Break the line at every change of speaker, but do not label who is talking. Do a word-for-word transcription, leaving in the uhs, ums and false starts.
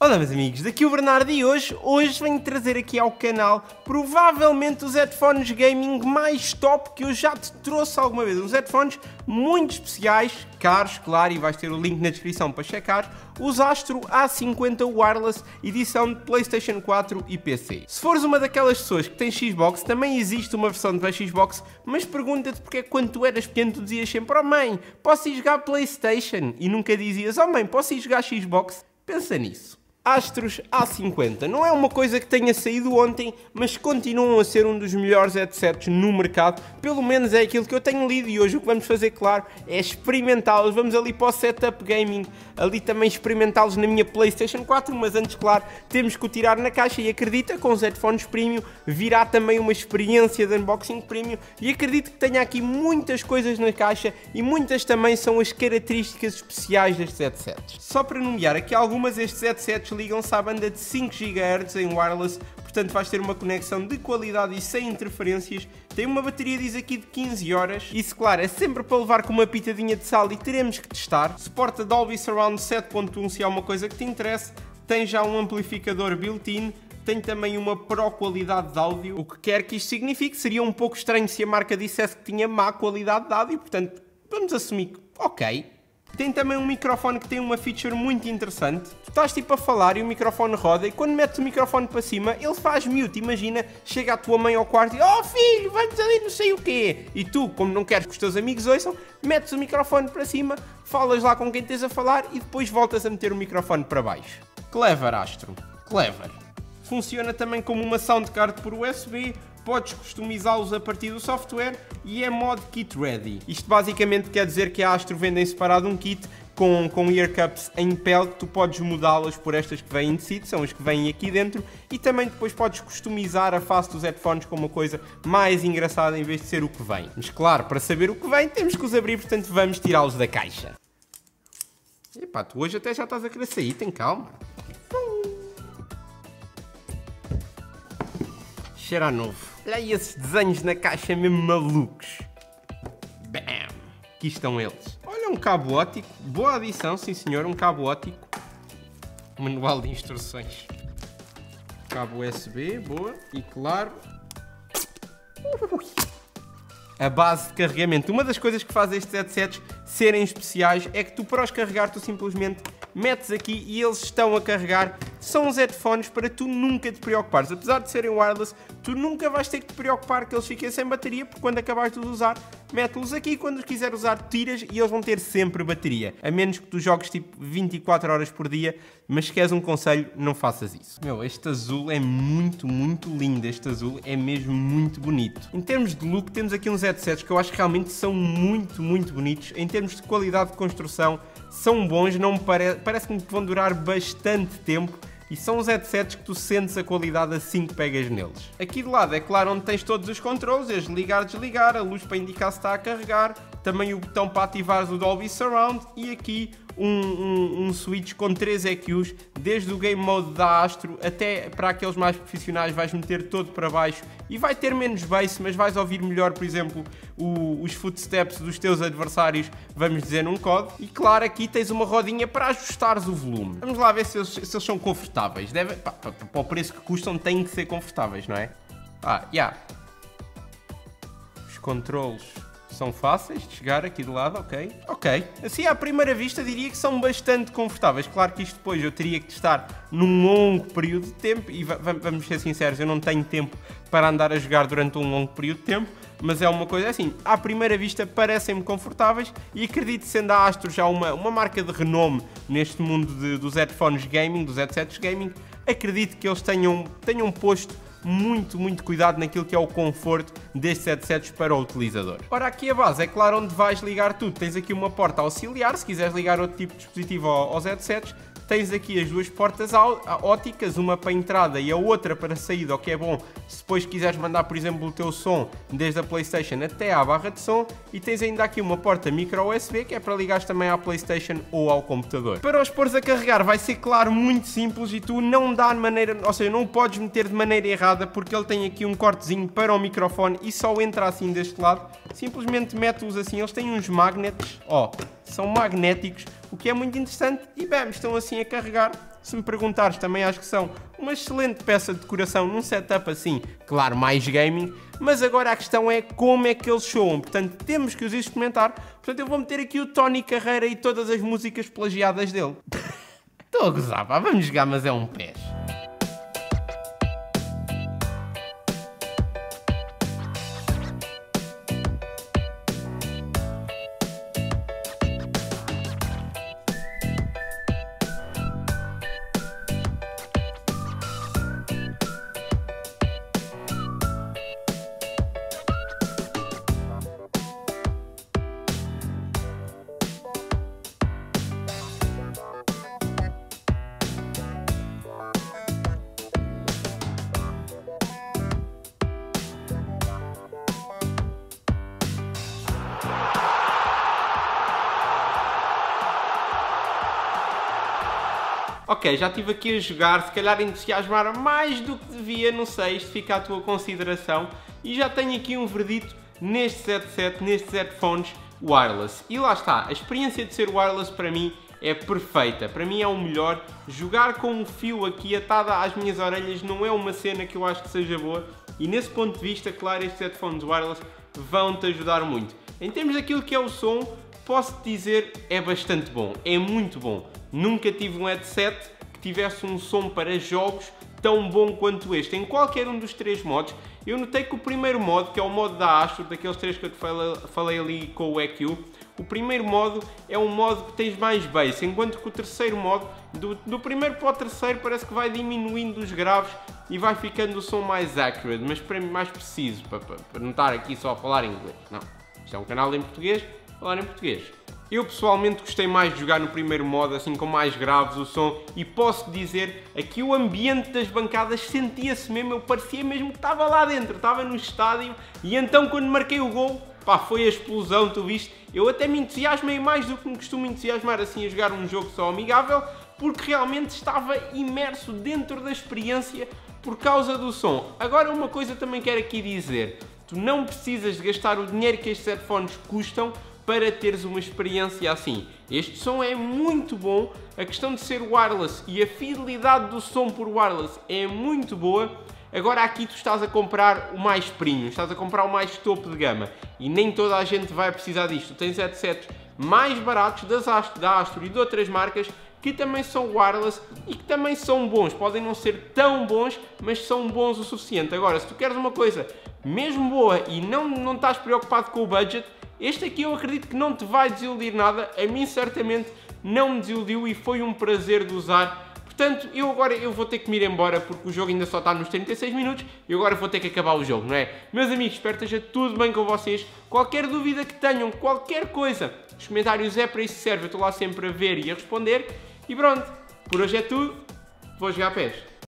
Olá meus amigos, daqui o Bernardo e hoje, hoje venho trazer aqui ao canal provavelmente os headphones gaming mais top que eu já te trouxe alguma vez. Uns headphones muito especiais, caros, claro, e vais ter o link na descrição para checar. Os Astro A cinquenta Wireless, edição de PlayStation quatro e P C. Se fores uma daquelas pessoas que tem Xbox, também existe uma versão de Xbox, mas pergunta-te porque é que quando tu eras pequeno tu dizias sempre: oh mãe, posso ir jogar PlayStation? E nunca dizias: oh mãe, posso ir jogar Xbox? Pensa nisso. Astros A cinquenta não é uma coisa que tenha saído ontem, mas continuam a ser um dos melhores headsets no mercado, pelo menos é aquilo que eu tenho lido, e hoje o que vamos fazer, claro, é experimentá-los. Vamos ali para o setup gaming, ali também experimentá-los na minha PlayStation quatro, mas antes, claro, temos que o tirar na caixa, e acredita, com os headphones premium virá também uma experiência de unboxing premium, e acredito que tenha aqui muitas coisas na caixa, e muitas também são as características especiais destes headsets. Só para nomear aqui algumas, estes headsets ligam-se à banda de cinco gigahertz em wireless, portanto vais ter uma conexão de qualidade e sem interferências. Tem uma bateria, diz aqui, de quinze horas. Isso, claro, é sempre para levar com uma pitadinha de sal e teremos que testar. Suporta Dolby Surround sete ponto um se há uma coisa que te interesse. Tem já um amplificador built-in. Tem também uma Pro qualidade de áudio. O que quer que isto signifique, seria um pouco estranho se a marca dissesse que tinha má qualidade de áudio, portanto vamos assumir que ok. Tem também um microfone que tem uma feature muito interessante. Tu estás tipo a falar e o microfone roda, e quando metes o microfone para cima, ele faz mute. Imagina, chega a tua mãe ao quarto e: oh filho, vamos ali não sei o quê. E tu, como não queres que os teus amigos ouçam, metes o microfone para cima, falas lá com quem tens a falar e depois voltas a meter o microfone para baixo. Clever, Astro. Clever. Funciona também como uma soundcard por U S B. Podes customizá-los a partir do software e é mod kit ready. Isto basicamente quer dizer que a Astro vende em separado um kit com, com ear cups em pele, que tu podes mudá-las por estas que vêm de seed, são as que vêm aqui dentro, e também depois podes customizar a face dos headphones com uma coisa mais engraçada em vez de ser o que vem. Mas claro, para saber o que vem temos que os abrir, portanto vamos tirá-los da caixa. Epá, tu hoje até já estás a querer sair, tem calma. Cheira a novo. Olha aí esses desenhos na caixa mesmo malucos. Bam! Aqui estão eles. Olha, um cabo óptico. Boa adição, sim senhor, um cabo óptico. Manual de instruções. Cabo U S B, boa. E claro, a base de carregamento. Uma das coisas que faz estes headsets serem especiais é que tu, para os carregar, tu simplesmente metes aqui e eles estão a carregar. São os headphones para tu nunca te preocupares. Apesar de serem wireless, tu nunca vais ter que te preocupar que eles fiquem sem bateria, porque quando acabares de os usar, mete-los aqui, quando os quiser usar, tiras e eles vão ter sempre bateria. A menos que tu jogues tipo vinte e quatro horas por dia, mas se queres um conselho, não faças isso. Meu, este azul é muito, muito lindo. Este azul é mesmo muito bonito. Em termos de look, temos aqui uns headsets que eu acho que realmente são muito, muito bonitos. Em termos de qualidade de construção, são bons, não me pare... parece-me que vão durar bastante tempo. E são os headsets que tu sentes a qualidade assim que pegas neles. Aqui de lado é claro onde tens todos os controles, és ligar, desligar, a luz para indicar se está a carregar, também o botão para ativar o Dolby Surround, e aqui um, um, um switch com três E Qs, desde o Game Mode da Astro até para aqueles mais profissionais vais meter todo para baixo e vai ter menos bass, mas vais ouvir melhor, por exemplo, o, os footsteps dos teus adversários, vamos dizer, num C O D. E claro, aqui tens uma rodinha para ajustares o volume. Vamos lá ver se eles, se eles são confortáveis. Deve, pá, para, para o preço que custam, têm que ser confortáveis, não é? Ah, já. Yeah. Os controles são fáceis de chegar aqui do lado, ok? Ok. Assim, à primeira vista, diria que são bastante confortáveis. Claro que isto depois eu teria que testar num longo período de tempo, e vamos ser sinceros, eu não tenho tempo para andar a jogar durante um longo período de tempo, mas é uma coisa assim, à primeira vista parecem-me confortáveis, e acredito, sendo a Astro já uma, uma marca de renome neste mundo de, dos headphones gaming, dos headsets gaming, acredito que eles tenham, tenham posto muito, muito cuidado naquilo que é o conforto destes headsets para o utilizador. Ora, aqui a base é claro onde vais ligar tudo. Tens aqui uma porta auxiliar, se quiseres ligar outro tipo de dispositivo aos headsets. Tens aqui as duas portas óticas, uma para a entrada e a outra para a saída, o que é bom se depois quiseres mandar, por exemplo, o teu som desde a PlayStation até à barra de som. E tens ainda aqui uma porta micro U S B, que é para ligares também à PlayStation ou ao computador. Para os pôres a carregar vai ser, claro, muito simples, e tu não dá de maneira, ou seja, não o podes meter de maneira errada, porque ele tem aqui um cortezinho para o microfone e só entra assim deste lado. Simplesmente mete-os assim, eles têm uns magnetos, ó, são magnéticos, o que é muito interessante, e bem, estão assim a carregar se me perguntares, também acho que são uma excelente peça de decoração num setup assim, claro, mais gaming, mas agora a questão é como é que eles soam, portanto temos que os experimentar, portanto eu vou meter aqui o Tony Carreira e todas as músicas plagiadas dele. Estou a gozar, pá, vamos jogar, mas é um pés. Ok, já estive aqui a jogar, se calhar entusiasmar mais do que devia, não sei, isto fica à tua consideração. E já tenho aqui um verdito neste headset, nestes headphones wireless. E lá está, a experiência de ser wireless para mim é perfeita. Para mim é o melhor. Jogar com um fio aqui atado às minhas orelhas não é uma cena que eu acho que seja boa. E nesse ponto de vista, claro, estes headphones wireless vão-te ajudar muito. Em termos daquilo que é o som, posso-te dizer, é bastante bom, é muito bom. Nunca tive um headset que tivesse um som para jogos tão bom quanto este. Em qualquer um dos três modos, eu notei que o primeiro modo, que é o modo da Astro, daqueles três que eu te falei ali com o E Q, o primeiro modo é um modo que tens mais bass, enquanto que o terceiro modo, do, do primeiro para o terceiro, parece que vai diminuindo os graves e vai ficando o som mais accurate, mas para mim mais preciso, para, para, para não estar aqui só a falar inglês. Não, isto é um canal em português, falar em português. Eu pessoalmente gostei mais de jogar no primeiro modo, assim com mais graves o som, e posso dizer, aqui o ambiente das bancadas sentia-se mesmo, eu parecia mesmo que estava lá dentro, estava no estádio, e então quando marquei o gol, pá, foi a explosão, tu viste, eu até me entusiasmei mais do que me costumo entusiasmar assim a jogar um jogo só amigável, porque realmente estava imerso dentro da experiência por causa do som. Agora uma coisa também quero aqui dizer, tu não precisas de gastar o dinheiro que estes headphones custam para teres uma experiência assim. Este som é muito bom, a questão de ser wireless e a fidelidade do som por wireless é muito boa. Agora aqui tu estás a comprar o mais premium, estás a comprar o mais topo de gama e nem toda a gente vai precisar disto. Tu tens headsets mais baratos das Astro, da Astro e de outras marcas que também são wireless e que também são bons. Podem não ser tão bons, mas são bons o suficiente. Agora, se tu queres uma coisa mesmo boa e não, não estás preocupado com o budget, este aqui eu acredito que não te vai desiludir nada. A mim certamente não me desiludiu e foi um prazer de usar. Portanto, eu agora eu vou ter que me ir embora porque o jogo ainda só está nos trinta e seis minutos e agora vou ter que acabar o jogo, não é? Meus amigos, espero que esteja tudo bem com vocês. Qualquer dúvida que tenham, qualquer coisa, os comentários é para isso que serve. Eu estou lá sempre a ver e a responder. E pronto, por hoje é tudo. Vou jogar pés.